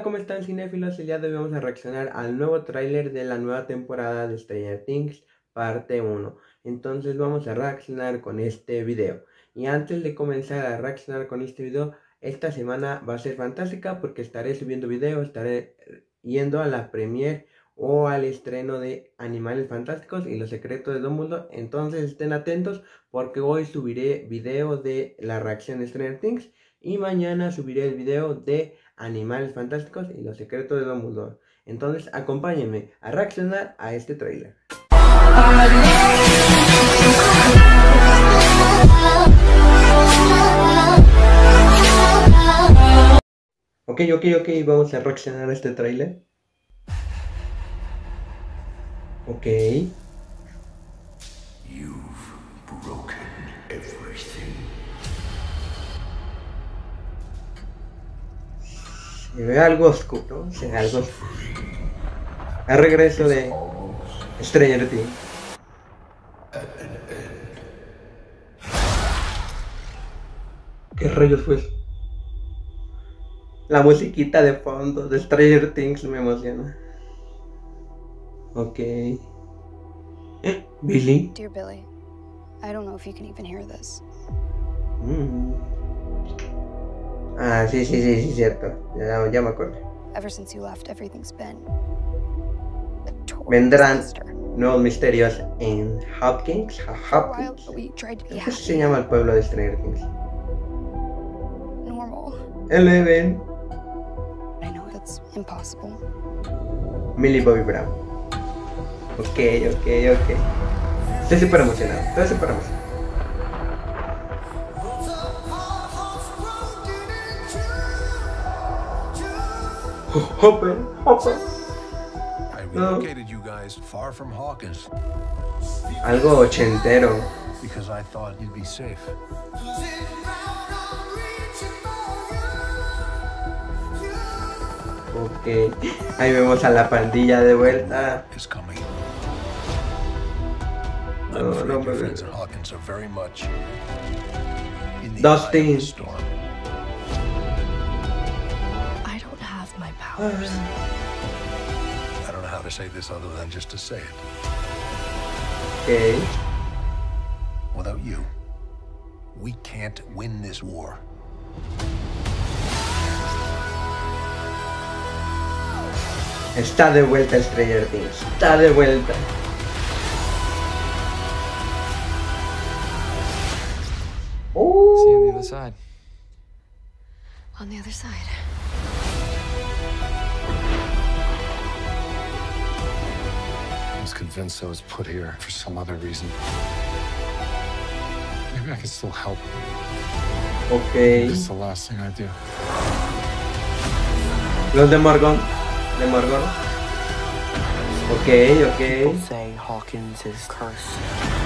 ¿cómo están, cinéfilos? El día de hoy vamos a reaccionar al nuevo tráiler de la nueva temporada de Stranger Things, parte 1. Entonces vamos a reaccionar con este video. Y antes de comenzar a reaccionar con este video, esta semana va a ser fantástica porque estaré subiendo video, estaré yendo a la premiere o al estreno de Animales Fantásticos y los Secretos de Dumbledore. Entonces estén atentos porque hoy subiré video de la reacción de Stranger Things y mañana subiré el video de Animales Fantásticos y los Secretos de Dumbledore. Entonces acompáñenme a reaccionar a este tráiler. Ok, vamos a reaccionar a este tráiler. Ok. Se ve algo oscuro, se ve algo oscuro. El regreso de Stranger Things. ¿Qué rayos fue eso? La musiquita de fondo de Stranger Things me emociona. Ok. Billy. Dear Billy, I don't know if you can even hear this. Ah, sí, cierto. Ya me acuerdo. Ever since you left, everything's been a total Vendrán disaster. nuevos misterios en Hopkins. For a while, we tried to be ¿Cómo se happy, llama el pueblo de Stranger Things? normal. Eleven. I know that's impossible. Millie Bobby Brown. Ok. Estoy súper emocionado. Hopper. I relocated you guys far from Hawkins Algo ochentero. because I thought you'd be safe. Ok. Ahí vemos a la pandilla de vuelta. Is coming. No, I'm afraid no, your baby. friends in Hawkins are very much in the Dustin. eye of the storm. I don't have my powers. I don't know how to say this other than just to say it. Ok. Without you, we can't win this war. Está de vuelta Stranger Things. Está de vuelta. See you on the other side. On the other side. I was convinced I was put here for some other reason. Maybe I can still help. Ok. This is the last thing I do. Los de Morgan. Ok. People say Hawkins is cursed.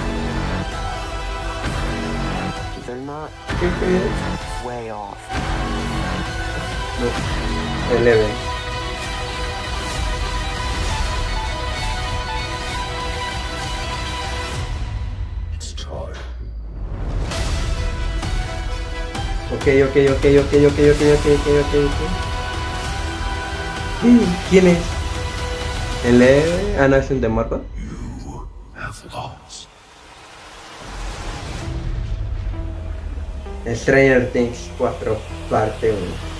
They're not way off. No. Eleven. It's time. Ok. ¿Quién es? Eleven. Ah, no, es un de Morgan. You have lost. Stranger Things 4, parte 1.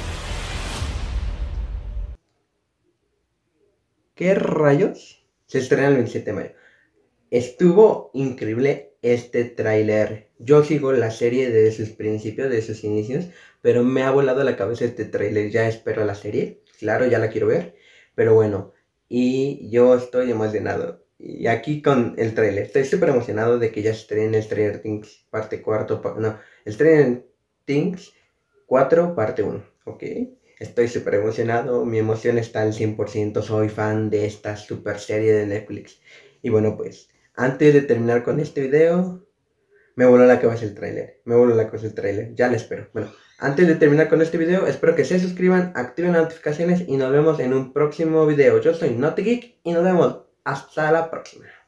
¿Qué rayos? Se estrena el 27 de mayo. Estuvo increíble este tráiler. Yo sigo la serie desde sus principios, de sus inicios, pero me ha volado la cabeza este tráiler. Ya espero la serie. Claro, ya la quiero ver. Pero bueno, y yo estoy emocionado. Y aquí con el tráiler, estoy súper emocionado de que ya se estrene Stranger Things parte 4. Stranger Things 4 parte 1. Ok. Estoy súper emocionado. Mi emoción está al 100%. Soy fan de esta super serie de Netflix. Y bueno, pues, antes de terminar con este video, me voló la cabeza el tráiler. Ya la espero. Bueno, antes de terminar con este video, espero que se suscriban, activen las notificaciones y nos vemos en un próximo video. Yo soy Naughty Geek y nos vemos hasta la próxima.